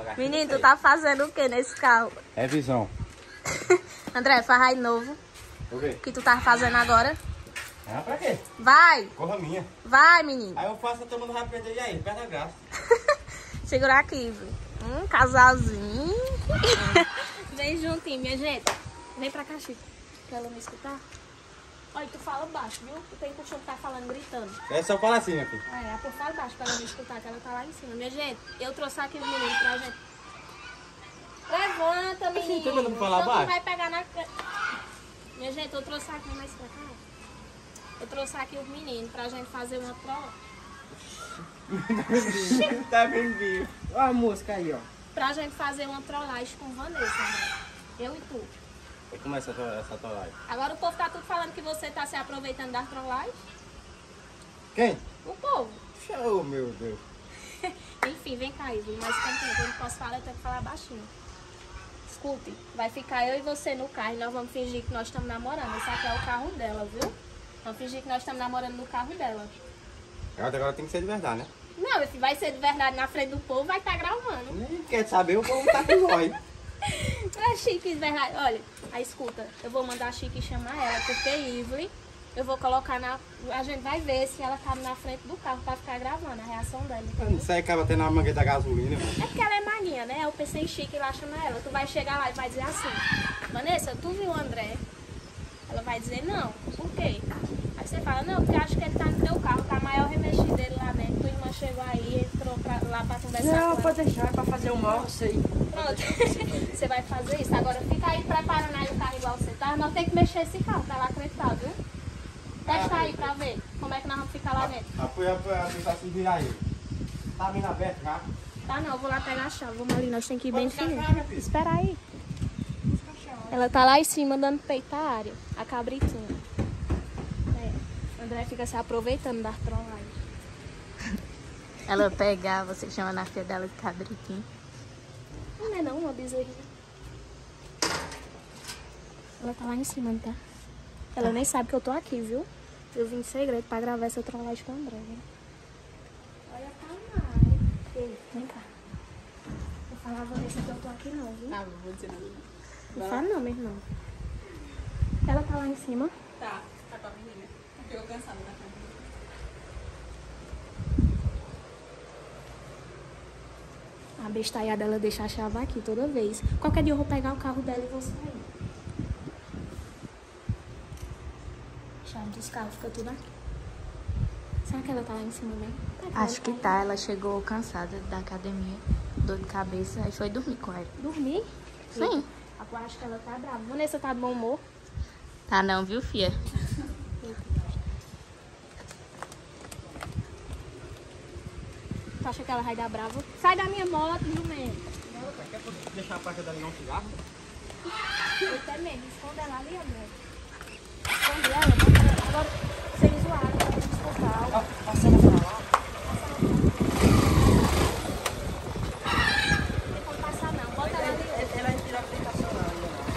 Menino, tu tá fazendo o que nesse carro? Revisão. André, faz aí de novo. O quê? O que tu tá fazendo agora? Ah, pra quê? Vai! Corra minha. Vai, menino. Aí eu faço, todo mundo vai aprender. E aí? Perde a graça. Segura aqui, viu? Casalzinho. Vem juntinho, minha gente. Vem pra cá, Chico. Pra ela me escutar. Olha, tu fala baixo, viu? Tu tem costume de estar falando, gritando. É só falar assim, aqui. É, tu fala baixo pra ela me escutar, que ela tá lá em cima. Minha gente, eu trouxe aqui os meninos pra gente. Levanta, menino. Você tá dando pra falar Então tu baixo? vai pegar na... Minha gente, eu trouxe aqui mais pra cá. Eu trouxe aqui os meninos pra gente fazer uma trola. Tá bem vivo. Olha a música aí, ó. Pra gente fazer uma trollagem com Vanessa, né? Eu e tu. Aí começa essa trollagem. Agora o povo tá tudo falando que você tá se aproveitando das trollagens. Quem? O povo. Oh, meu Deus. Enfim, vem cá, Ivo. Mas eu não posso falar, eu tenho que falar baixinho. Escute, vai ficar eu e você no carro e nós vamos fingir que nós estamos namorando. Esse aqui é o carro dela, viu? Vamos fingir que nós estamos namorando no carro dela. Agora tem que ser de verdade, né? Não, meu filho, vai ser de verdade na frente do povo, vai estar gravando. Nem quer saber, o povo tá com nós. É Chique, de verdade. Olha, aí escuta, eu vou mandar a Chique chamar ela, porque Ivy, eu vou colocar na... A gente vai ver se ela cabe na frente do carro pra ficar gravando a reação dela. Entendeu? Isso aí acaba tendo a mangueira da gasolina. É porque ela é maguinha, né? Eu pensei em Chique e lá chama ela. Tu vai chegar lá e vai dizer assim: Vanessa, tu viu o André? Ela vai dizer não. Por quê? Aí você fala: não, porque acho que ele tá no teu carro, tá a maior remexida dele lá dentro. Tua irmã chegou aí, entrou lá pra conversar Não, com ela. pode deixar, é pra fazer o mal, sei. Pronto. Você vai fazer isso. Agora fica aí preparando aí o carro igual você tá. Nós temos que mexer esse carro pra lá acreditar, viu? Testa aí pra ver como é que nós vamos ficar lá dentro. Apoia tentar se virar aí. Tá vindo aberto já? Tá não, eu vou lá pegar a chave. Vamos ali, nós temos que ir bem Pode ficar, fininho. minha filha. Espera aí. Ela tá lá em cima dando peito à área, a cabritinha. É, André fica se aproveitando das trollagens. Ela pega, você chama na filha dela de cabritinha. Não é não, uma bezerrinha. Ela tá lá em cima, tá? Ela nem sabe que eu tô aqui, viu? Eu vim de segredo pra gravar essa trollagem com o André, viu? Olha a Tamara. Ei, vem cá. Vou falar a Vanessa que eu tô aqui não, viu? Ah, não vou dizer nada. Não fala não, meu irmão. Ela tá lá em cima. Tá com a menina. Ficou cansada da frente. A bestalhada dela deixa a chave aqui toda vez. Qualquer dia eu vou pegar o carro dela e vou sair. Chave dos carros, fica tudo aqui. Será que ela tá lá em cima mesmo? Acho que tá, ela chegou cansada da academia, dor de cabeça, aí foi dormir com ela. Dormir? Sim. Eu acho que ela tá brava. Vanessa tá de bom humor? Tá não, viu, fia? Tu acha que ela vai dar brava? Sai da minha moto, jumento. Quer deixar a placa dela não cigarro? Eu até mesmo. Esconde ela ali, André. Esconde ela, bota ela. Agora, sem zoar, pra gente escutar. Passa ela pra lá. Não tem como passar não. Bota ela ali. Ela vai tirar a aplicação lá.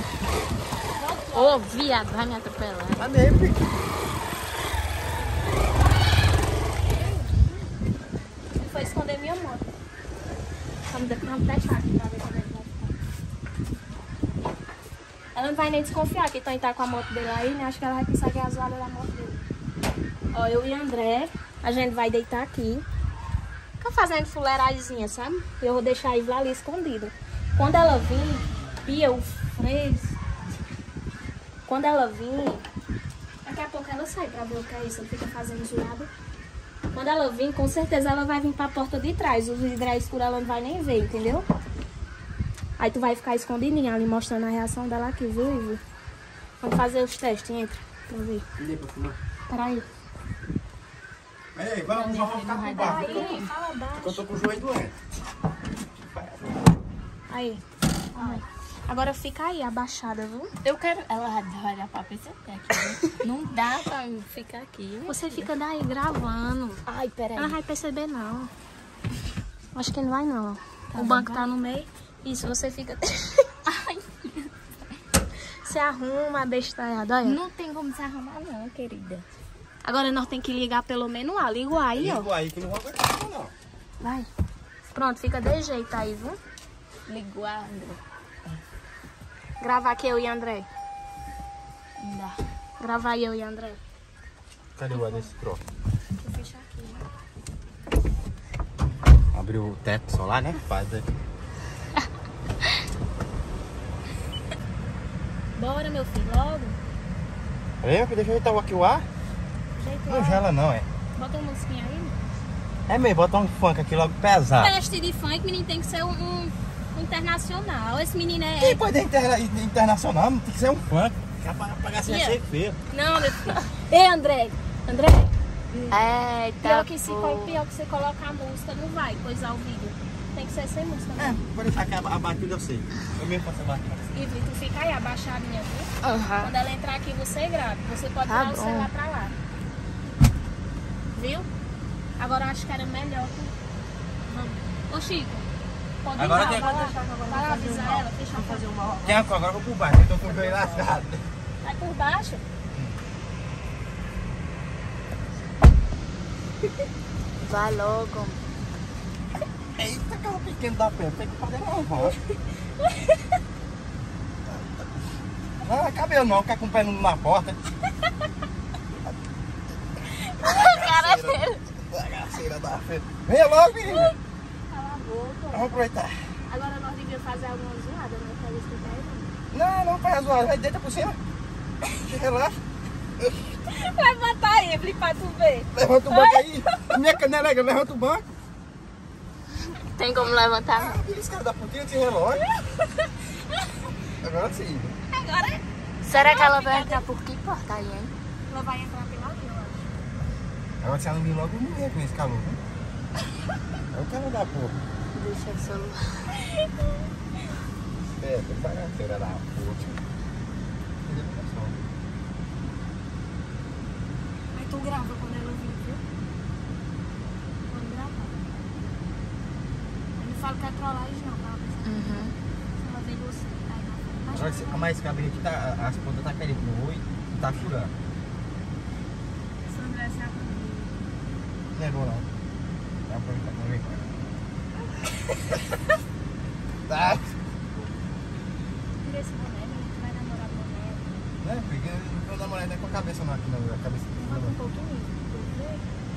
Ô, viado, vai me atropelar. Tá mesmo, filho. Ele foi esconder minha moto. Vamos deixar aqui pra ver como é que vai ficar. Ela não vai nem desconfiar que Tony tá com a moto dele aí, né? Acho que ela vai pensar que é a zoada da moto dele. Ó, eu e André, a gente vai deitar aqui. Fica fazendo fuleiragemzinha, sabe? Eu vou deixar a Ivla ali escondida. Quando ela vir, Pia, o freio. Quando ela vir, daqui a pouco ela sai pra ver o que é isso. Ela fica fazendo zoada. Quando ela vir, com certeza ela vai vir pra porta de trás. O vidro é escuro, ela não vai nem ver, entendeu? Aí tu vai ficar escondidinha ali, mostrando a reação dela aqui, viu, Ivo? Vamos fazer os testes, entra, pra ver. Peraí. Ei, vamos ficar com o barco. Aí, fala baixo. Eu tô com o joelho doente. Aí. Ai. Agora fica aí, abaixada, viu? Eu quero... Ela vai olhar pra pessoa aqui. Não dá pra ficar aqui. Você fica daí gravando. Ai, peraí. Ela não vai perceber, não. Acho que não vai, não. O banco tá no meio. Isso, você fica... Ai, Você arruma a bestalhada, olha. não tem como se arrumar não, querida. Agora nós temos que ligar pelo menos lá. Liga aí, ó. Liga aí que não vai aguentar não. Vai. Pronto, fica de jeito aí, viu? Ligou a André. Gravar aqui eu e André. Não dá. Gravar eu e André. Cadê o desse troço? Vou fechar aqui, né? Abriu o teto solar, né? Faz aí. Bora, meu filho, logo. Lembra que deixa eu ajeitar aqui o ar? Jeito Não logo. gela não, é. Bota uma musiquinha aí. É mesmo, botar um funk aqui logo pesado. Teste de funk, menino, tem que ser um internacional. Esse menino é... Quem pode ser internacional? Não tem que ser um funk. Pagar assim, achei feio. Não, meu filho. Ei, André. André, Eita, pior que pô. você colocar a música, não vai coisar o vídeo. Tem que ser sem música. É, Né? vou deixar aqui a batida, eu sei. Eu mesmo faço a batida. Ivy, tu fica aí abaixadinha, viu? Aham. Quando ela entrar aqui, você grava. Você pode Tá tirar o bom. celular pra lá. Viu? Agora eu acho que era melhor que... Vamos. Ô, Chico. Pode Agora ir lá, tem- vai lá. Vai lá avisar ela. Fecha a Fazer uma Quem é agora eu vou por baixo, eu tô com o joelho lascado. Vai por baixo. Vai logo. Eita, carro pequeno da pé, tem que fazer uma voz. Não é cabelo não, ficar com o pé na porta. Cara dele. Bagaceira da fé. Vem logo, menina. Cala a boca. Vamos aproveitar. Agora nós devíamos fazer alguma zoada, né? Pra eles ficarem. Não, faz zoar, vai deita por cima. Relaxa. Levanta aí, Ivy, pra tu ver. Levanta o banco aí. A minha canela, levanta o banco. Tem como levantar? Ah, esse cara da putinha de relógio. Agora sim. Agora Será que ela vai entrar por que porta aí, hein? ela vai entrar pela ali, eu acho. Agora se ela não vir logo, eu morrer com esse calor. Né? É o cara da porra. Deixa o celular. É, tem bagaceira da puta. Aí tu grava quando ela vir, viu? Pode gravar. Eu não falo que é trollagem não, tá? Uhum. Se ela vê você, aí na frente. Agora, mas esse cabelo aqui, tá, as pontas tá querendo no oi e tá furando. Sandra, essa é a primeira. Não é bom não. Dá pra ver pra ver. Tá. Tira esse boné, menino, tu vai namorar boné. Né? Porque meu namorado não é com a cabeça não aqui não. A cabeça Bota um não. pouquinho, tu vê?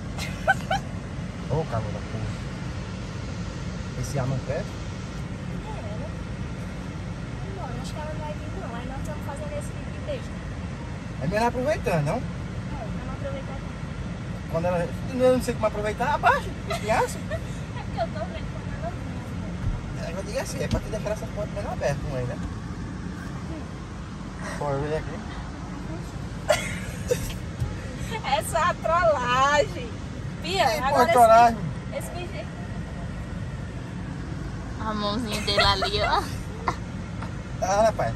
Ô, calor da porra. Esse ar não cresce? É, né? Não, acho que ela não vai vir não. Aí nós estamos fazendo esse tipo de beijo. É melhor aproveitando, não? É, vamos aproveitar aqui. Quando ela. Eu não sei como aproveitar, abaixa. Espinhaço. É porque eu tô vendo quando ela vem. Eu digo assim, é pra te deixar essa porta bem aberta, mãe, né? Pode ver aqui. Essa é a trollagem. Pia, Ei, agora pô, coragem. esse vídeo. A mãozinha dele ali, ó. Ah, rapaz.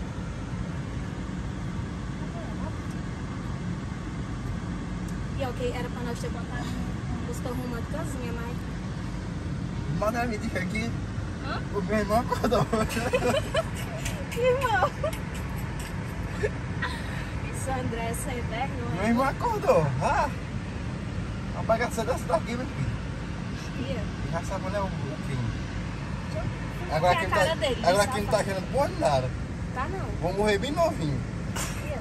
E ok, era pra nós ter botado uma música românticazinha, mas. Manda me dizer aqui. Hã? O meu irmão acordou. Irmão! Isso, André, sem vergonha. Meu irmão acordou. Ah, uma bagaceira dessa daqui, meu filho. Pia, E já sabe onde é o crime. é a cara dele, Agora só quem não pra- tá querendo porra de nada. Tá não. Vou morrer bem novinho. Pia.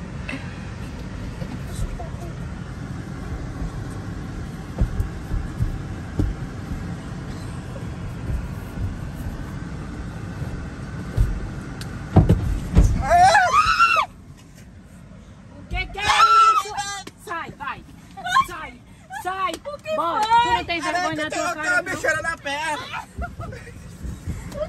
O que é isso? Sai, vai. Sai, sai. Bora. Tu não tem vergonha na tua cara, não? mexendo na perna. O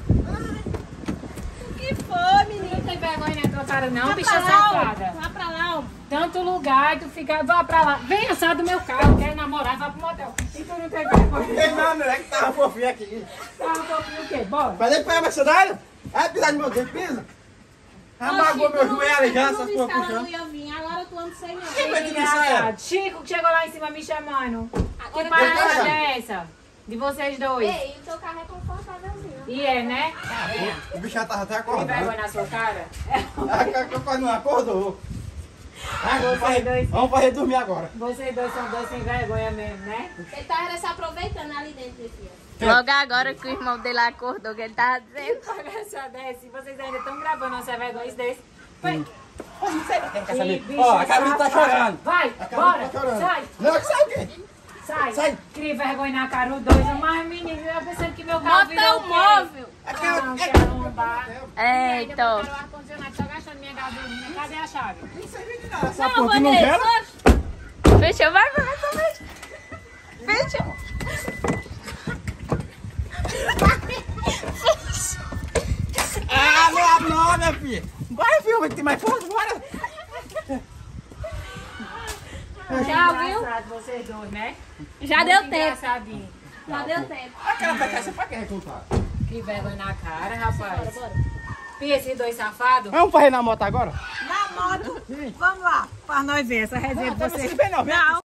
que foi, menino? Não tem vergonha na tua cara não, Vá bicha pra lá, ó. safada. Vá pra lá, ó. Tanto lugar e tu fica, vá pra lá. Venha, sai do meu carro, quer namorar, vai pro motel. E tu não tem vergonha. Não, não é que tava fofinho aqui. Tá um pouquinho o quê? Bora. Mas ele foi a mercenária? É pisar no meu dedo, pisa? Amagou meu joelho já, essas porra Ela não puxando. ia vir, agora tu não sei não. Quem vai te deixar ela? Engraçado. Chico que chegou lá em cima me chamando. Que Agora parada tá- é essa? De vocês dois. Ei, o teu carro é confortávelzinho. E é, né? O bicho já tava até Tem acordando. vergonha na sua cara? A quase não acordou. Vamos fazer dormir agora. Vocês dois são dois sem vergonha mesmo, né? Ele tava se aproveitando ali dentro, minha filha. Logo agora que o irmão dele acordou, que ele tava dizendo. Olha só, desce. Vocês ainda estão gravando uma vergonha desse. Vai. Quer saber? Ó, a Carolina tá chorando. Vai, A Carolina bora. tá chorando. Sai, Não, que sai o quê? sai. Sai. Cria vergonha na cara os dois. Mas, menino, eu pensando que meu carro virou Bota o móvel. Não, que arrombar. Eita. Ainda botaram o ar-condicionado, só gastando minha gasolina. Cadê a chave? Essa Não, porra, tu não quer? Vanessa. Fechou, vai, fechou. Ah, não, minha filha. Vai, filho, vai ter mais força, bora. Já viu? Engraçado vocês dois, né? Já deu Muito tempo. engraçadinho. Já deu tempo. Aquela pra cá, você pra quê, compadre? Que vergonha na cara, rapaz. Bora. E esses dois safados? Vamos fazer na moto agora? Na moto. Vamos lá, para nós ver essa resenha de vocês. Não,